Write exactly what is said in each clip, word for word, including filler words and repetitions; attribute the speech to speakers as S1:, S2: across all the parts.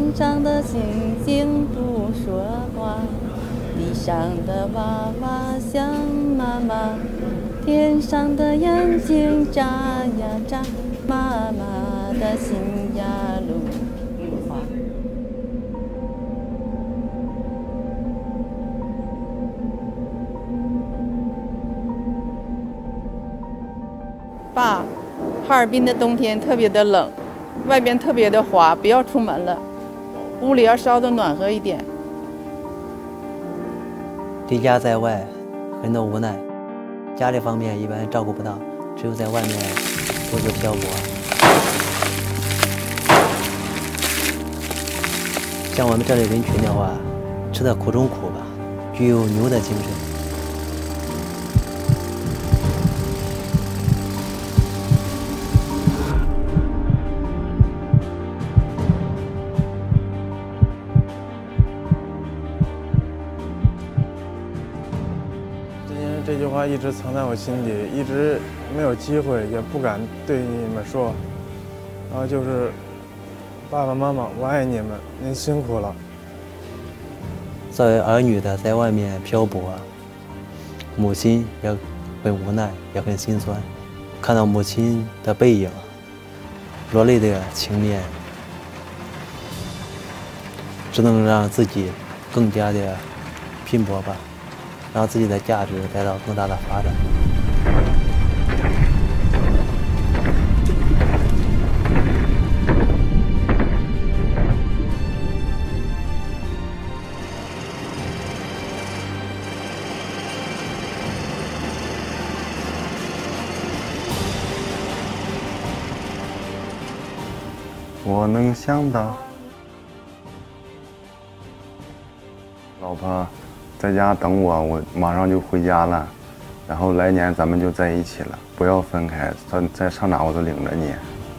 S1: 天上的星星不说话，地上的娃娃想妈妈，天上的眼睛眨呀眨，妈妈的心呀噜噜哗。爸，哈尔滨的冬天特别的冷，外边特别的滑，不要出门了，屋里要烧的暖和一点。
S2: 离家在外，很多无奈，家里方面一般照顾不到，只有在外面独自漂泊。像我们这类人群的话，吃得苦中苦吧，具有牛的精神。
S3: 这句话一直藏在我心底，一直没有机会，也不敢对你们说。然后就是，爸爸妈妈，我爱你们，您辛苦了。
S2: 作为儿女的，在外面漂泊，母亲也很无奈，也很心酸。看到母亲的背影，落泪的情面，只能让自己更加的拼搏吧。让自己的价值得到更大的发展。
S4: 我能想到，老婆在家等我，我马上就回家了，然后来年咱们就在一起了，不要分开，咱再上哪我都领着你。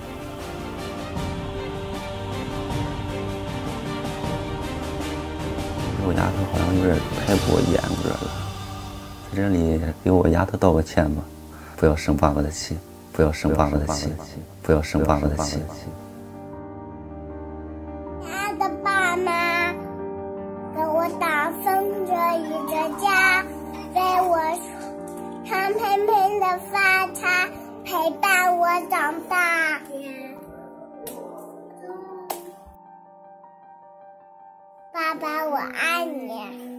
S5: 我丫头好像有点太过严格了，在这里给我丫头道个歉吧，不要生爸爸的气，不要生爸爸的气，不要生爸爸的气。
S6: 亲爱的爸妈，给我打分着一个家，给我长平平的发财，陪伴我长大。爸爸，我爱你。